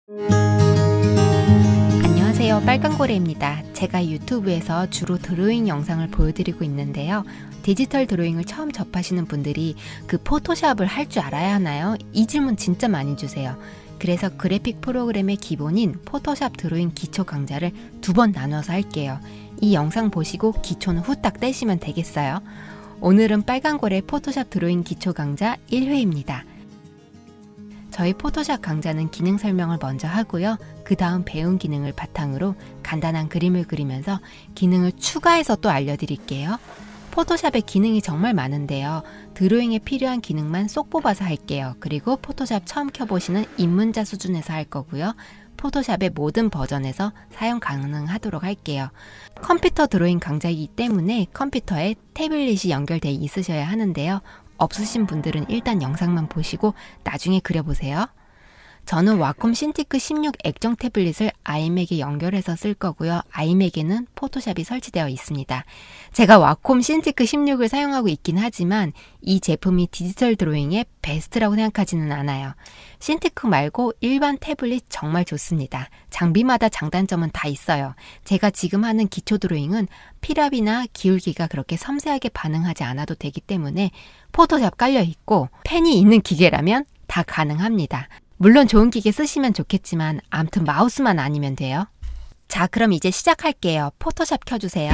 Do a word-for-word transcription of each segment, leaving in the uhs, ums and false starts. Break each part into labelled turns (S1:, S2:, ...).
S1: 안녕하세요, 빨강고래입니다. 제가 유튜브에서 주로 드로잉 영상을 보여드리고 있는데요. 디지털 드로잉을 처음 접하시는 분들이 그 포토샵을 할 줄 알아야 하나요? 이 질문 진짜 많이 주세요. 그래서 그래픽 프로그램의 기본인 포토샵 드로잉 기초 강좌를 두 번 나눠서 할게요. 이 영상 보시고 기초는 후딱 떼시면 되겠어요. 오늘은 빨강고래 포토샵 드로잉 기초 강좌 일 회입니다. 저희 포토샵 강좌는 기능 설명을 먼저 하고요. 그 다음 배운 기능을 바탕으로 간단한 그림을 그리면서 기능을 추가해서 또 알려드릴게요. 포토샵에 기능이 정말 많은데요. 드로잉에 필요한 기능만 쏙 뽑아서 할게요. 그리고 포토샵 처음 켜보시는 입문자 수준에서 할 거고요. 포토샵의 모든 버전에서 사용 가능하도록 할게요. 컴퓨터 드로잉 강좌이기 때문에 컴퓨터에 태블릿이 연결되어 있으셔야 하는데요. 없으신 분들은 일단 영상만 보시고 나중에 그려보세요. 저는 와콤 신티크 십육 액정 태블릿을 아이맥에 연결해서 쓸 거고요. 아이맥에는 포토샵이 설치되어 있습니다. 제가 와콤 신티크 십육을 사용하고 있긴 하지만 이 제품이 디지털 드로잉의 베스트라고 생각하지는 않아요. 신티크 말고 일반 태블릿 정말 좋습니다. 장비마다 장단점은 다 있어요. 제가 지금 하는 기초 드로잉은 필압이나 기울기가 그렇게 섬세하게 반응하지 않아도 되기 때문에 포토샵 깔려 있고 펜이 있는 기계라면 다 가능합니다. 물론 좋은 기계 쓰시면 좋겠지만 암튼 마우스만 아니면 돼요. 자, 그럼 이제 시작할게요. 포토샵 켜주세요.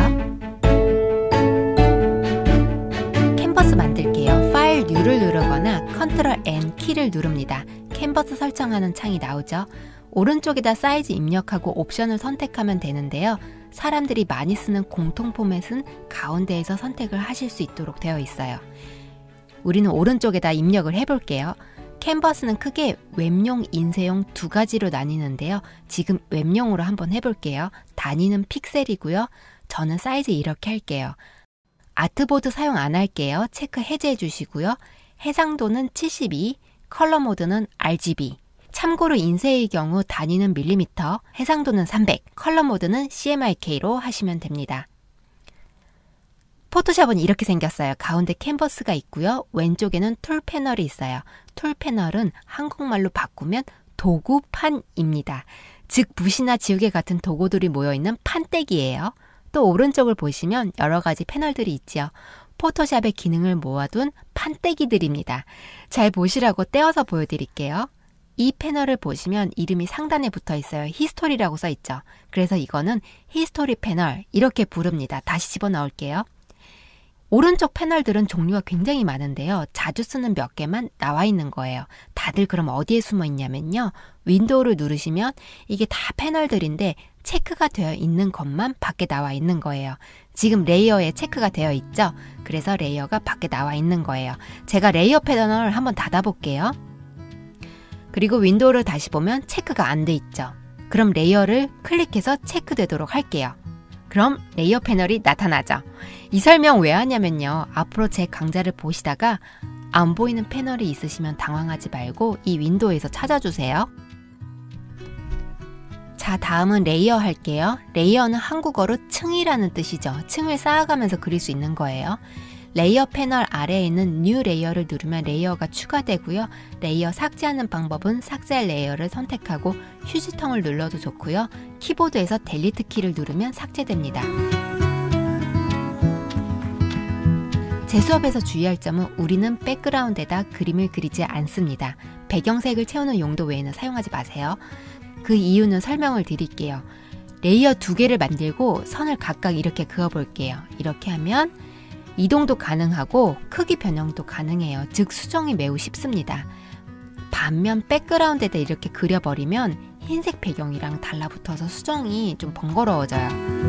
S1: 캔버스 만들게요. 파일 U를 누르거나 컨트롤 엔 키를 누릅니다. 캔버스 설정하는 창이 나오죠. 오른쪽에다 사이즈 입력하고 옵션을 선택하면 되는데요. 사람들이 많이 쓰는 공통 포맷은 가운데에서 선택을 하실 수 있도록 되어 있어요. 우리는 오른쪽에다 입력을 해볼게요. 캔버스는 크게 웹용, 인쇄용 두 가지로 나뉘는데요. 지금 웹용으로 한번 해볼게요. 단위는 픽셀이고요. 저는 사이즈 이렇게 할게요. 아트보드 사용 안 할게요. 체크 해제해 주시고요. 해상도는 칠십이, 컬러 모드는 알지비. 참고로 인쇄의 경우 단위는 밀리미터, 해상도는 삼백, 컬러 모드는 씨엠와이케이로 하시면 됩니다. 포토샵은 이렇게 생겼어요. 가운데 캔버스가 있고요. 왼쪽에는 툴 패널이 있어요. 툴 패널은 한국말로 바꾸면 도구판입니다. 즉 붓이나 지우개 같은 도구들이 모여있는 판때기예요. 또 오른쪽을 보시면 여러 가지 패널들이 있지요. 포토샵의 기능을 모아둔 판때기들입니다. 잘 보시라고 떼어서 보여드릴게요. 이 패널을 보시면 이름이 상단에 붙어 있어요. 히스토리라고 써 있죠. 그래서 이거는 히스토리 패널 이렇게 부릅니다. 다시 집어넣을게요. 오른쪽 패널들은 종류가 굉장히 많은데요. 자주 쓰는 몇 개만 나와 있는 거예요. 다들 그럼 어디에 숨어 있냐면요. 윈도우를 누르시면 이게 다 패널들인데 체크가 되어 있는 것만 밖에 나와 있는 거예요. 지금 레이어에 체크가 되어 있죠. 그래서 레이어가 밖에 나와 있는 거예요. 제가 레이어 패널을 한번 닫아 볼게요. 그리고 윈도우를 다시 보면 체크가 안 돼 있죠. 그럼 레이어를 클릭해서 체크되도록 할게요. 그럼 레이어 패널이 나타나죠. 이 설명 왜 하냐면요. 앞으로 제 강좌를 보시다가 안 보이는 패널이 있으시면 당황하지 말고 이 윈도우에서 찾아주세요. 자, 다음은 레이어 할게요. 레이어는 한국어로 층이라는 뜻이죠. 층을 쌓아가면서 그릴 수 있는 거예요. 레이어 패널 아래에 있는 뉴 레이어를 누르면 레이어가 추가되고요. 레이어 삭제하는 방법은 삭제할 레이어를 선택하고 휴지통을 눌러도 좋고요. 키보드에서 델리트 키를 누르면 삭제됩니다. 제 수업에서 주의할 점은 우리는 백그라운드에다 그림을 그리지 않습니다. 배경색을 채우는 용도 외에는 사용하지 마세요. 그 이유는 설명을 드릴게요. 레이어 두 개를 만들고 선을 각각 이렇게 그어볼게요. 이렇게 하면 이동도 가능하고 크기 변형도 가능해요. 즉 수정이 매우 쉽습니다. 반면 백그라운드에다 이렇게 그려버리면 흰색 배경이랑 달라붙어서 수정이 좀 번거로워져요.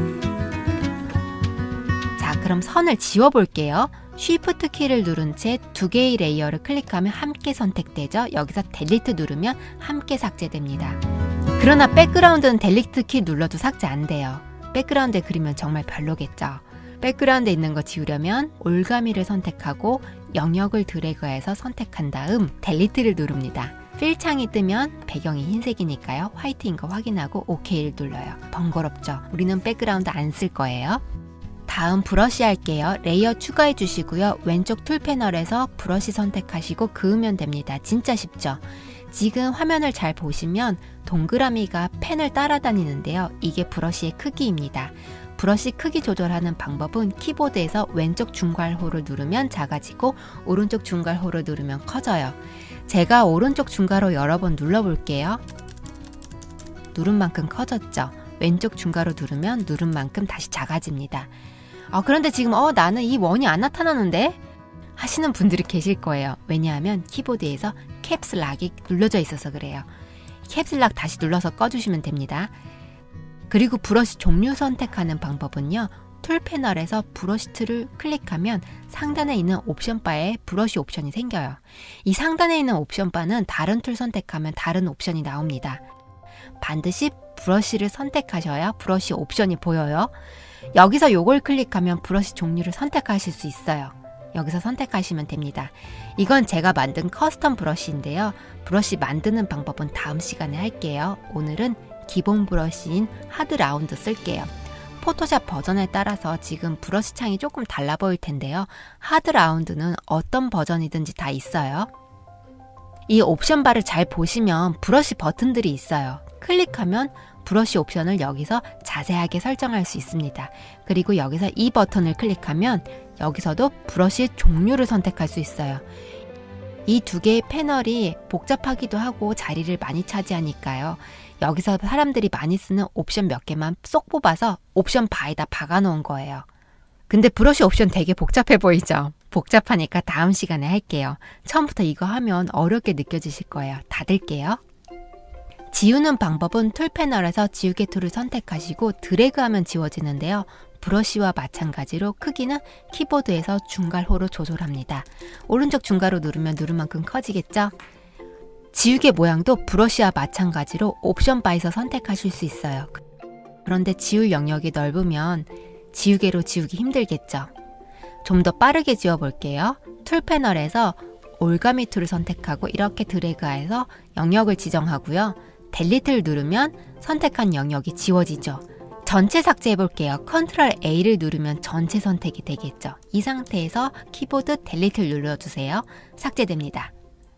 S1: 자, 그럼 선을 지워볼게요. 쉬프트 키를 누른 채 두 개의 레이어를 클릭하면 함께 선택되죠. 여기서 델리트 누르면 함께 삭제됩니다. 그러나 백그라운드는 델리트 키 눌러도 삭제 안 돼요. 백그라운드에 그리면 정말 별로겠죠. 백그라운드에 있는 거 지우려면 올가미를 선택하고 영역을 드래그해서 선택한 다음 델리트를 누릅니다. 필 창이 뜨면 배경이 흰색이니까요. 화이트인 거 확인하고 오케이를 눌러요. 번거롭죠? 우리는 백그라운드 안 쓸 거예요. 다음 브러쉬 할게요. 레이어 추가해 주시고요. 왼쪽 툴 패널에서 브러쉬 선택하시고 그으면 됩니다. 진짜 쉽죠? 지금 화면을 잘 보시면 동그라미가 펜을 따라다니는데요. 이게 브러쉬의 크기입니다. 브러쉬 크기 조절하는 방법은 키보드에서 왼쪽 중괄호를 누르면 작아지고 오른쪽 중괄호를 누르면 커져요. 제가 오른쪽 중괄호 여러 번 눌러볼게요. 누른 만큼 커졌죠? 왼쪽 중괄호 누르면 누른 만큼 다시 작아집니다. 어, 그런데 지금 어 나는 이 원이 안 나타나는데? 하시는 분들이 계실 거예요. 왜냐하면 키보드에서 캡슬락이 눌러져 있어서 그래요. 캡슬락 다시 눌러서 꺼주시면 됩니다. 그리고 브러쉬 종류 선택하는 방법은요. 툴 패널에서 브러쉬 툴을 클릭하면 상단에 있는 옵션 바에 브러쉬 옵션이 생겨요. 이 상단에 있는 옵션 바는 다른 툴 선택하면 다른 옵션이 나옵니다. 반드시 브러쉬를 선택하셔야 브러쉬 옵션이 보여요. 여기서 요걸 클릭하면 브러쉬 종류를 선택하실 수 있어요. 여기서 선택하시면 됩니다. 이건 제가 만든 커스텀 브러쉬인데요. 브러쉬 만드는 방법은 다음 시간에 할게요. 오늘은 기본 브러쉬인 하드 라운드 쓸게요. 포토샵 버전에 따라서 지금 브러쉬 창이 조금 달라 보일 텐데요. 하드 라운드는 어떤 버전이든지 다 있어요. 이 옵션 바를 잘 보시면 브러쉬 버튼들이 있어요. 클릭하면 브러쉬 옵션을 여기서 자세하게 설정할 수 있습니다. 그리고 여기서 이 버튼을 클릭하면 여기서도 브러쉬의 종류를 선택할 수 있어요. 이 두 개의 패널이 복잡하기도 하고 자리를 많이 차지하니까요. 여기서 사람들이 많이 쓰는 옵션 몇 개만 쏙 뽑아서 옵션 바에다 박아 놓은 거예요. 근데 브러쉬 옵션 되게 복잡해 보이죠? 복잡하니까 다음 시간에 할게요. 처음부터 이거 하면 어렵게 느껴지실 거예요. 닫을게요. 지우는 방법은 툴 패널에서 지우개 툴을 선택하시고 드래그하면 지워지는데요. 브러쉬와 마찬가지로 크기는 키보드에서 중괄호로 조절합니다. 오른쪽 중괄호 누르면 누른 만큼 커지겠죠? 지우개 모양도 브러쉬와 마찬가지로 옵션 바에서 선택하실 수 있어요. 그런데 지울 영역이 넓으면 지우개로 지우기 힘들겠죠? 좀 더 빠르게 지워볼게요. 툴 패널에서 올가미 툴을 선택하고 이렇게 드래그해서 영역을 지정하고요. 델리트를 누르면 선택한 영역이 지워지죠. 전체 삭제해볼게요. 컨트롤 A를 누르면 전체 선택이 되겠죠. 이 상태에서 키보드 델리트를 눌러주세요. 삭제됩니다.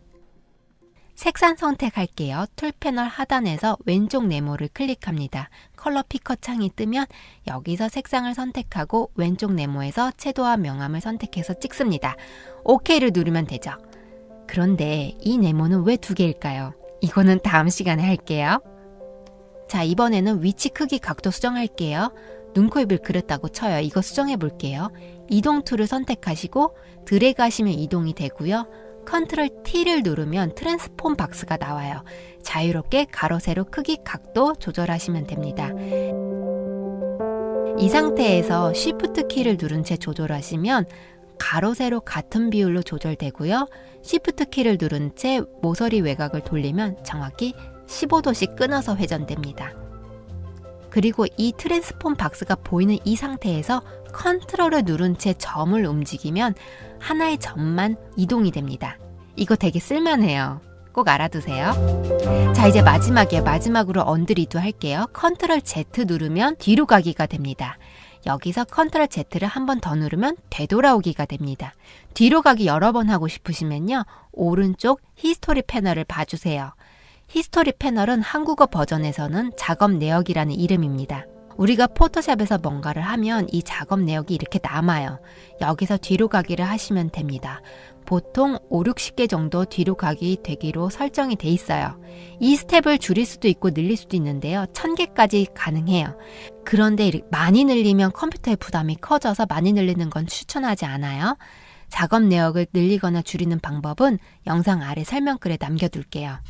S1: 색상 선택할게요. 툴 패널 하단에서 왼쪽 네모를 클릭합니다. 컬러 피커 창이 뜨면 여기서 색상을 선택하고 왼쪽 네모에서 채도와 명암을 선택해서 찍습니다. 오케이를 누르면 되죠. 그런데 이 네모는 왜 두 개일까요? 이거는 다음 시간에 할게요. 자, 이번에는 위치 크기 각도 수정할게요. 눈, 코, 입을 그렸다고 쳐요. 이거 수정해 볼게요. 이동 툴을 선택하시고 드래그 하시면 이동이 되고요. 컨트롤 T를 누르면 트랜스폼 박스가 나와요. 자유롭게 가로, 세로 크기, 각도 조절하시면 됩니다. 이 상태에서 쉬프트 키를 누른 채 조절하시면 가로, 세로 같은 비율로 조절되고요. 쉬프트 키를 누른 채 모서리 외곽을 돌리면 정확히 십오 도씩 끊어서 회전됩니다. 그리고 이 트랜스폼 박스가 보이는 이 상태에서 컨트롤을 누른 채 점을 움직이면 하나의 점만 이동이 됩니다. 이거 되게 쓸만해요. 꼭 알아두세요. 자, 이제 마지막이에요. 마지막으로 언드리도 할게요. 컨트롤 Z 누르면 뒤로 가기가 됩니다. 여기서 컨트롤 Z를 한 번 더 누르면 되돌아오기가 됩니다. 뒤로 가기 여러 번 하고 싶으시면요. 오른쪽 히스토리 패널을 봐주세요. 히스토리 패널은 한국어 버전에서는 작업 내역이라는 이름입니다. 우리가 포토샵에서 뭔가를 하면 이 작업 내역이 이렇게 남아요. 여기서 뒤로 가기를 하시면 됩니다. 보통 오, 육십 개 정도 뒤로 가기 되기로 설정이 돼 있어요. 이 스텝을 줄일 수도 있고 늘릴 수도 있는데요. 천 개까지 가능해요. 그런데 많이 늘리면 컴퓨터의 부담이 커져서 많이 늘리는 건 추천하지 않아요. 작업 내역을 늘리거나 줄이는 방법은 영상 아래 설명글에 남겨둘게요.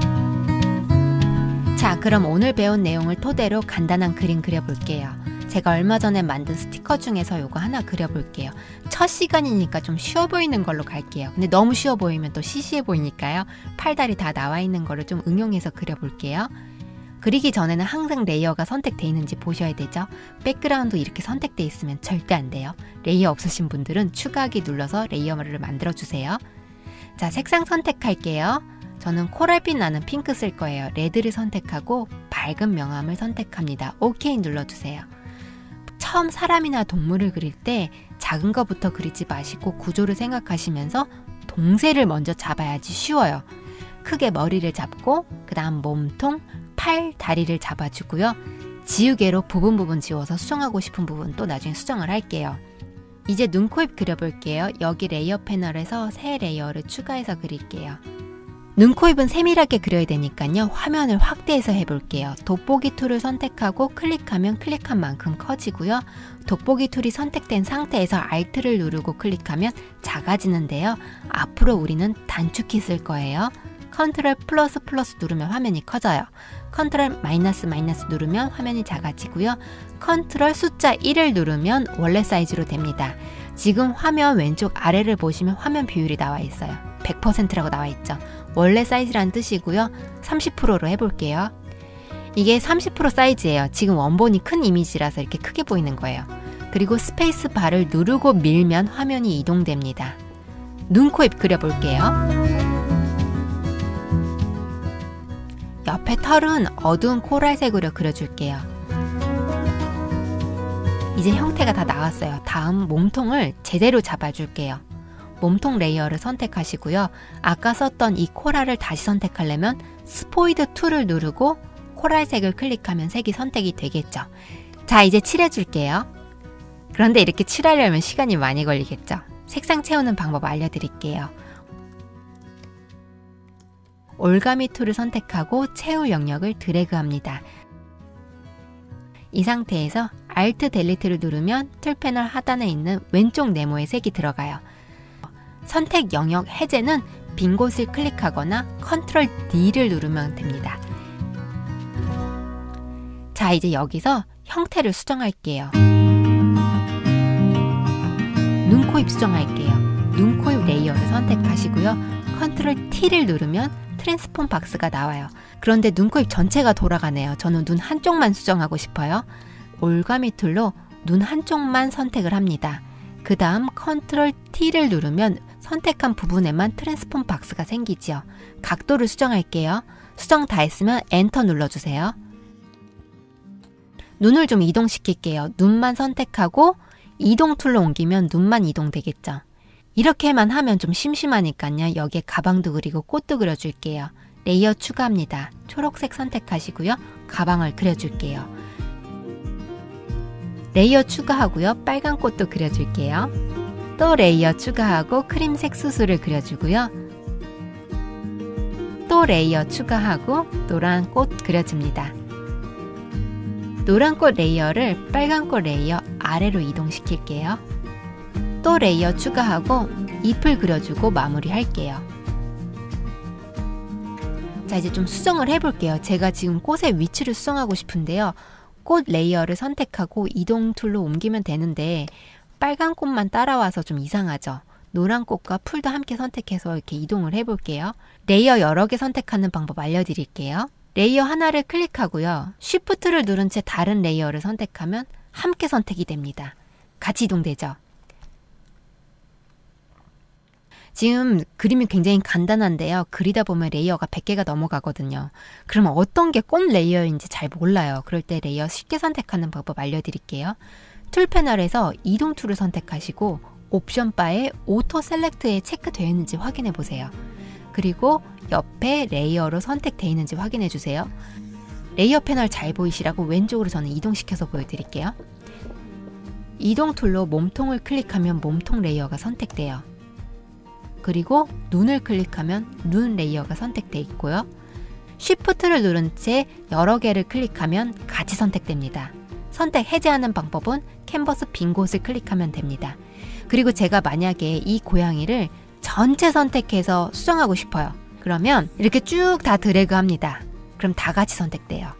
S1: 자, 그럼 오늘 배운 내용을 토대로 간단한 그림 그려볼게요. 제가 얼마 전에 만든 스티커 중에서 요거 하나 그려볼게요. 첫 시간이니까 좀 쉬워 보이는 걸로 갈게요. 근데 너무 쉬워 보이면 또 시시해 보이니까요. 팔다리 다 나와 있는 거를 좀 응용해서 그려볼게요. 그리기 전에는 항상 레이어가 선택되어 있는지 보셔야 되죠. 백그라운드 이렇게 선택되어 있으면 절대 안 돼요. 레이어 없으신 분들은 추가하기 눌러서 레이어를 만들어주세요. 자, 색상 선택할게요. 저는 코랄빛 나는 핑크 쓸 거예요. 레드를 선택하고 밝은 명암을 선택합니다. 오케이 눌러주세요. 처음 사람이나 동물을 그릴 때 작은 거부터 그리지 마시고 구조를 생각하시면서 동세를 먼저 잡아야지 쉬워요. 크게 머리를 잡고 그 다음 몸통, 팔, 다리를 잡아주고요. 지우개로 부분 부분 지워서 수정하고 싶은 부분 또 나중에 수정을 할게요. 이제 눈, 코, 입 그려볼게요. 여기 레이어 패널에서 새 레이어를 추가해서 그릴게요. 눈, 코, 입은 세밀하게 그려야 되니까요. 화면을 확대해서 해볼게요. 돋보기 툴을 선택하고 클릭하면 클릭한 만큼 커지고요. 돋보기 툴이 선택된 상태에서 Alt를 누르고 클릭하면 작아지는데요. 앞으로 우리는 단축키 쓸 거예요. 컨트롤 플러스 플러스 누르면 화면이 커져요. 컨트롤 마이너스 마이너스 누르면 화면이 작아지고요. 컨트롤 숫자 일을 누르면 원래 사이즈로 됩니다. 지금 화면 왼쪽 아래를 보시면 화면 비율이 나와 있어요. 백 퍼센트라고 나와 있죠. 원래 사이즈란 뜻이고요. 삼십 퍼센트로 해볼게요. 이게 삼십 퍼센트 사이즈예요. 지금 원본이 큰 이미지라서 이렇게 크게 보이는 거예요. 그리고 스페이스 바를 누르고 밀면 화면이 이동됩니다. 눈, 코, 입 그려볼게요. 옆에 털은 어두운 코랄색으로 그려줄게요. 이제 형태가 다 나왔어요. 다음 몸통을 제대로 잡아줄게요. 몸통 레이어를 선택하시고요. 아까 썼던 이 코랄을 다시 선택하려면 스포이드 툴을 누르고 코랄색을 클릭하면 색이 선택이 되겠죠. 자, 이제 칠해줄게요. 그런데 이렇게 칠하려면 시간이 많이 걸리겠죠. 색상 채우는 방법 알려드릴게요. 올가미 툴을 선택하고 채울 영역을 드래그합니다. 이 상태에서 Alt 델리트를 누르면 툴 패널 하단에 있는 왼쪽 네모의 색이 들어가요. 선택 영역 해제는 빈 곳을 클릭하거나 컨트롤 D를 누르면 됩니다. 자, 이제 여기서 형태를 수정할게요. 눈, 코, 입 수정할게요. 눈, 코, 입 레이어를 선택하시고요. 컨트롤 T를 누르면 트랜스폼 박스가 나와요. 그런데 눈, 코, 입 전체가 돌아가네요. 저는 눈 한쪽만 수정하고 싶어요. 올가미 툴로 눈 한쪽만 선택을 합니다. 그 다음 컨트롤 T를 누르면 선택한 부분에만 트랜스폼 박스가 생기죠. 각도를 수정할게요. 수정 다 했으면 엔터 눌러주세요. 눈을 좀 이동시킬게요. 눈만 선택하고 이동 툴로 옮기면 눈만 이동되겠죠. 이렇게만 하면 좀 심심하니까요. 여기에 가방도 그리고 꽃도 그려줄게요. 레이어 추가합니다. 초록색 선택하시고요. 가방을 그려줄게요. 레이어 추가하고요. 빨간 꽃도 그려줄게요. 또 레이어 추가하고 크림색 수수를 그려주고요. 또 레이어 추가하고 노란 꽃 그려줍니다. 노란 꽃 레이어를 빨간 꽃 레이어 아래로 이동시킬게요. 또 레이어 추가하고 잎을 그려주고 마무리할게요. 자, 이제 좀 수정을 해볼게요. 제가 지금 꽃의 위치를 수정하고 싶은데요. 꽃 레이어를 선택하고 이동 툴로 옮기면 되는데 빨간 꽃만 따라와서 좀 이상하죠. 노란 꽃과 풀도 함께 선택해서 이렇게 이동을 해볼게요. 레이어 여러 개 선택하는 방법 알려드릴게요. 레이어 하나를 클릭하고요. 쉬프트를 누른 채 다른 레이어를 선택하면 함께 선택이 됩니다. 같이 이동되죠. 지금 그림이 굉장히 간단한데요. 그리다 보면 레이어가 백 개가 넘어가거든요. 그러면 어떤 게 꽃 레이어인지 잘 몰라요. 그럴 때 레이어 쉽게 선택하는 방법 알려드릴게요. 툴 패널에서 이동 툴을 선택하시고 옵션 바에 오토 셀렉트에 체크되어 있는지 확인해 보세요. 그리고 옆에 레이어로 선택되어 있는지 확인해 주세요. 레이어 패널 잘 보이시라고 왼쪽으로 저는 이동시켜서 보여드릴게요. 이동 툴로 몸통을 클릭하면 몸통 레이어가 선택돼요. 그리고 눈을 클릭하면 눈 레이어가 선택되어 있고요. 쉬프트를 누른 채 여러 개를 클릭하면 같이 선택됩니다. 선택 해제하는 방법은 캔버스 빈 곳을 클릭하면 됩니다. 그리고 제가 만약에 이 고양이를 전체 선택해서 수정하고 싶어요. 그러면 이렇게 쭉 다 드래그 합니다. 그럼 다 같이 선택돼요.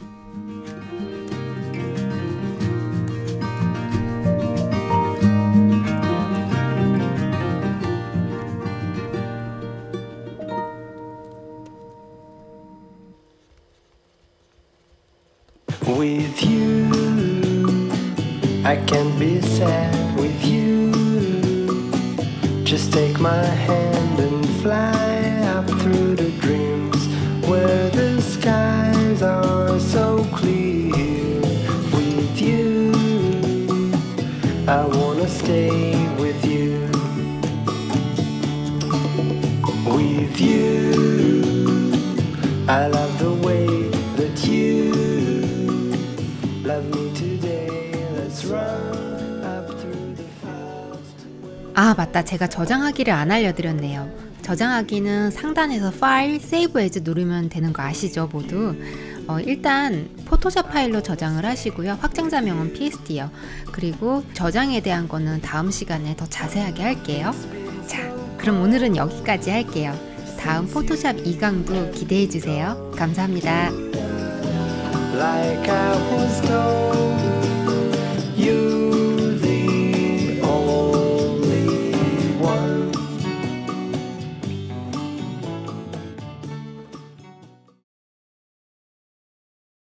S2: With you, I can be sad with you. Just take my hand and fly up through the dreams where the skies are so clear. With you, I wanna stay with you. With you,
S1: 아, 맞다. 제가 저장하기를 안 알려드렸네요. 저장하기는 상단에서 파일, 세이브 에즈 누르면 되는 거 아시죠, 모두? 어, 일단 포토샵 파일로 저장을 하시고요. 확장자명은 피에스디요. 그리고 저장에 대한 거는 다음 시간에 더 자세하게 할게요. 자, 그럼 오늘은 여기까지 할게요. 다음 포토샵 이 강도 기대해주세요. 감사합니다.
S2: Like I was told.